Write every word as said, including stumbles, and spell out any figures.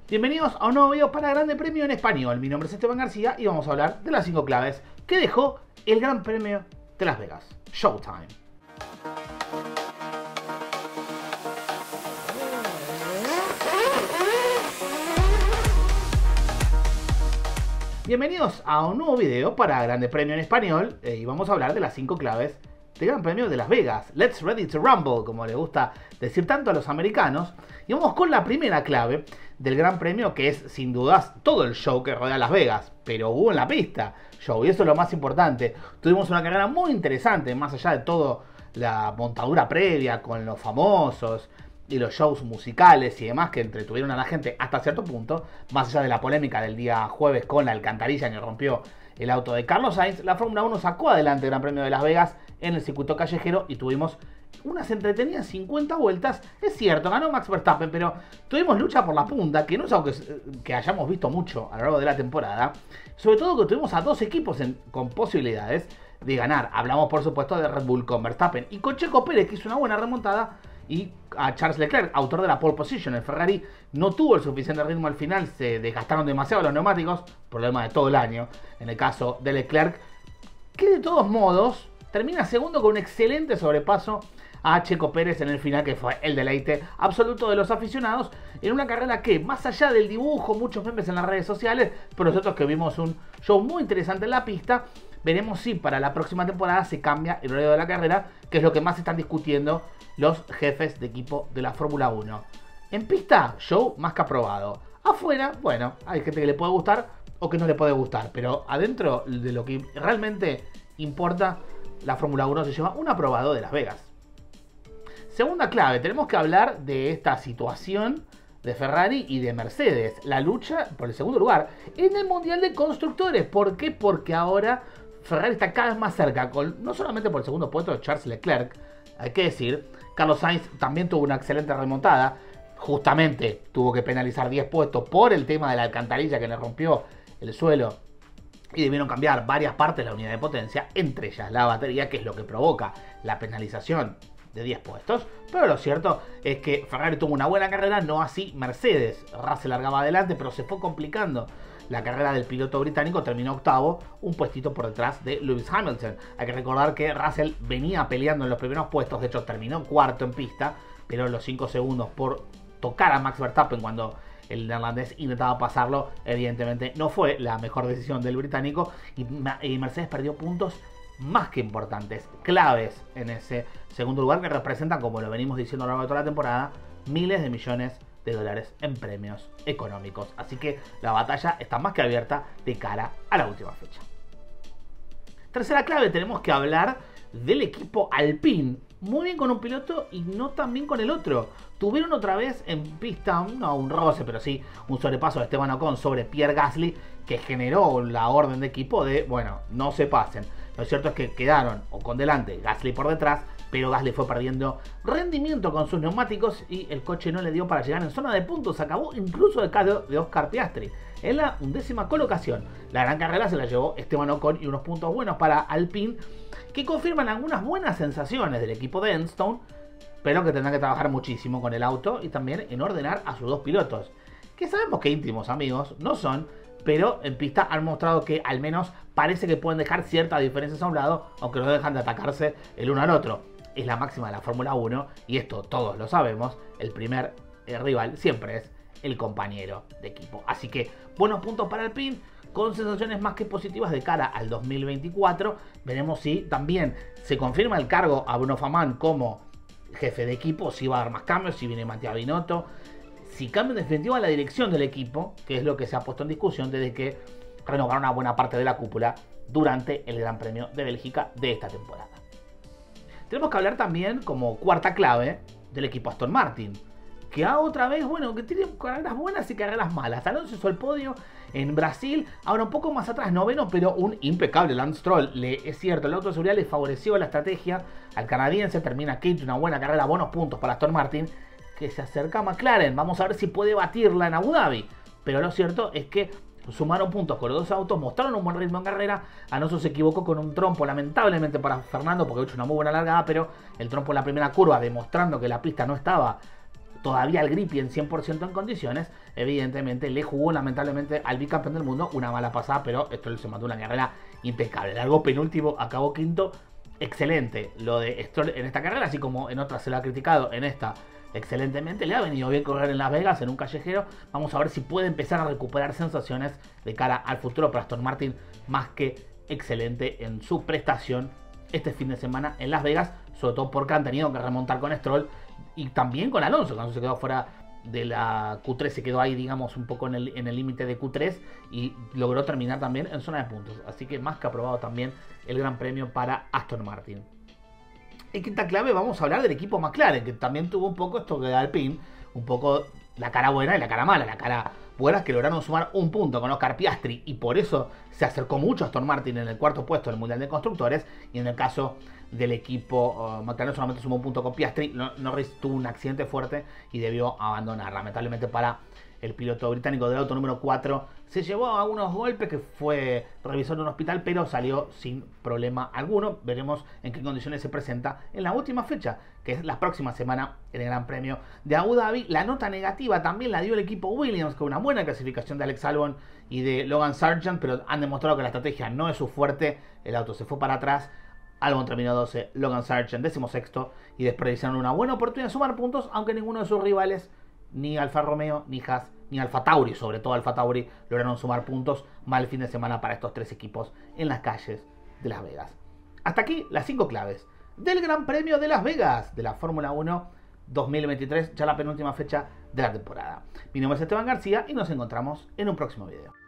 Bienvenidos a un nuevo video para Grande Premio en Español. Mi nombre es Esteban García y vamos a hablar de las cinco claves que dejó el Gran Premio de Las Vegas. Showtime. Bienvenidos a un nuevo video para Grande Premio en Español eh, y vamos a hablar de las cinco claves del Gran Premio de Las Vegas. Let's ready to rumble, como les gusta decir tanto a los americanos. Y vamos con la primera clave del Gran Premio, que es sin dudas todo el show que rodea Las Vegas. Pero hubo en la pista show, y eso es lo más importante. Tuvimos una carrera muy interesante, más allá de todo la montadura previa con los famosos y los shows musicales y demás que entretuvieron a la gente hasta cierto punto. Más allá de la polémica del día jueves con la alcantarilla que rompió el auto de Carlos Sainz, la Fórmula uno sacó adelante el Gran Premio de Las Vegas en el circuito callejero y tuvimos unas entretenidas cincuenta vueltas. Es cierto, ganó Max Verstappen, pero tuvimos lucha por la punta, que no es algo que, que hayamos visto mucho a lo largo de la temporada. Sobre todo que tuvimos a dos equipos en, con posibilidades de ganar. Hablamos por supuesto de Red Bull con Verstappen y con Checo Pérez, que hizo una buena remontada, y a Charles Leclerc, autor de la pole position. El Ferrari no tuvo el suficiente ritmo al final, se desgastaron demasiado los neumáticos, problema de todo el año en el caso de Leclerc, que de todos modos termina segundo con un excelente sobrepaso a Checo Pérez en el final, que fue el deleite absoluto de los aficionados en una carrera que, más allá del dibujo, muchos memes en las redes sociales, pero nosotros que vimos un show muy interesante en la pista. Veremos si para la próxima temporada se cambia el horario de la carrera, que es lo que más están discutiendo los jefes de equipo de la Fórmula uno. En pista, show más que aprobado. Afuera, bueno, hay gente que le puede gustar o que no le puede gustar, pero adentro de lo que realmente importa, la Fórmula uno se lleva un aprobado de Las Vegas. Segunda clave, tenemos que hablar de esta situación de Ferrari y de Mercedes, la lucha por el segundo lugar en el Mundial de Constructores. ¿Por qué? Porque ahora Ferrari está cada vez más cerca, con, no solamente por el segundo puesto de Charles Leclerc, hay que decir, Carlos Sainz también tuvo una excelente remontada, justamente tuvo que penalizar diez puestos por el tema de la alcantarilla que le rompió el suelo y debieron cambiar varias partes de la unidad de potencia, entre ellas la batería, que es lo que provoca la penalización de diez puestos. Pero lo cierto es que Ferrari tuvo una buena carrera, no así Mercedes. Russell largaba adelante, pero se fue complicando la carrera del piloto británico, terminó octavo, un puestito por detrás de Lewis Hamilton. Hay que recordar que Russell venía peleando en los primeros puestos, de hecho terminó cuarto en pista, pero los cinco segundos por tocar a Max Verstappen cuando el neerlandés intentaba pasarlo, evidentemente no fue la mejor decisión del británico, y Mercedes perdió puntos más que importantes, claves en ese segundo lugar, que representan, como lo venimos diciendo a lo largo de toda la temporada, miles de millones de dólares en premios económicos. Así que la batalla está más que abierta de cara a la última fecha. Tercera clave, tenemos que hablar del equipo Alpine. Muy bien con un piloto y no tan bien con el otro. Tuvieron otra vez en pista, no un roce, pero sí un sobrepaso de Esteban Ocon sobre Pierre Gasly, que generó la orden de equipo de, bueno, no se pasen. Lo cierto es que quedaron Ocon delante, Gasly por detrás, pero Gasly fue perdiendo rendimiento con sus neumáticos y el coche no le dio para llegar en zona de puntos. Acabó incluso el caso de Oscar Piastri en la undécima colocación. La gran carrera se la llevó Esteban Ocon y unos puntos buenos para Alpine, que confirman algunas buenas sensaciones del equipo de Enstone, pero que tendrán que trabajar muchísimo con el auto y también en ordenar a sus dos pilotos, que sabemos que íntimos amigos no son, pero en pista han mostrado que al menos parece que pueden dejar ciertas diferencias a un lado, aunque no dejan de atacarse el uno al otro. Es la máxima de la Fórmula uno y esto todos lo sabemos, el primer eh, rival siempre es el compañero de equipo. Así que buenos puntos para Alpine, con sensaciones más que positivas de cara al dos mil veinticuatro. Veremos si también se confirma el cargo a Bruno Faman como jefe de equipo, si va a dar más cambios, si viene Mattia Binotto, si cambia en definitiva la dirección del equipo, que es lo que se ha puesto en discusión desde que renovaron una buena parte de la cúpula durante el Gran Premio de Bélgica de esta temporada. Tenemos que hablar también, como cuarta clave, del equipo Aston Martin, que ha otra vez, bueno, que tiene carreras buenas y carreras malas. Alonso hizo el podio en Brasil, ahora un poco más atrás, noveno, pero un impecable Lance Stroll. Le, es cierto, el auto de seguridad le favoreció la estrategia al canadiense, termina quinto, una buena carrera, buenos puntos para Aston Martin, que se acerca a McLaren. Vamos a ver si puede batirla en Abu Dhabi, pero lo cierto es que sumaron puntos con los dos autos, mostraron un buen ritmo en carrera. Alonso se equivocó con un trompo, lamentablemente para Fernando, porque ha hecho una muy buena largada, pero el trompo en la primera curva, demostrando que la pista no estaba todavía el Gripi en cien por ciento en condiciones, evidentemente le jugó lamentablemente al bicampeón del mundo una mala pasada, pero Stroll se mandó una carrera impecable. Largó penúltimo, acabó quinto, excelente lo de Stroll en esta carrera, así como en otras se lo ha criticado, en esta excelentemente, le ha venido bien correr en Las Vegas en un callejero. Vamos a ver si puede empezar a recuperar sensaciones de cara al futuro, pero Aston Martin más que excelente en su prestación este fin de semana en Las Vegas, sobre todo porque han tenido que remontar con Stroll y también con Alonso, que Alonso se quedó fuera de la Q tres, se quedó ahí digamos un poco en el límite de Q tres y logró terminar también en zona de puntos, así que más que aprobado también el gran premio para Aston Martin. En quinta clave vamos a hablar del equipo McLaren, que también tuvo un poco esto de Alpine, un poco la cara buena y la cara mala. La cara buena es que lograron sumar un punto con Oscar Piastri y por eso se acercó mucho a Aston Martin en el cuarto puesto del Mundial de Constructores, y en el caso del equipo uh, McLaren solamente sumó un punto con Piastri. Norris tuvo un accidente fuerte y debió abandonar. Lamentablemente para el piloto británico del auto número cuatro, se llevó a unos golpes que fue revisado en un hospital, pero salió sin problema alguno. Veremos en qué condiciones se presenta en la última fecha, que es la próxima semana en el Gran Premio de Abu Dhabi. La nota negativa también la dio el equipo Williams, con una buena clasificación de Alex Albon y de Logan Sargent, pero han demostrado que la estrategia no es su fuerte. El auto se fue para atrás, Albon terminó doce, Logan Sargent decimosexto, y desperdiciaron una buena oportunidad de sumar puntos, aunque ninguno de sus rivales, ni Alfa Romeo, ni Haas, ni Alfa Tauri, sobre todo Alfa Tauri, lograron sumar puntos. Mal fin de semana para estos tres equipos en las calles de Las Vegas. Hasta aquí las cinco claves del Gran Premio de Las Vegas de la Fórmula uno dos mil veintitrés, ya la penúltima fecha de la temporada. Mi nombre es Esteban García y nos encontramos en un próximo video.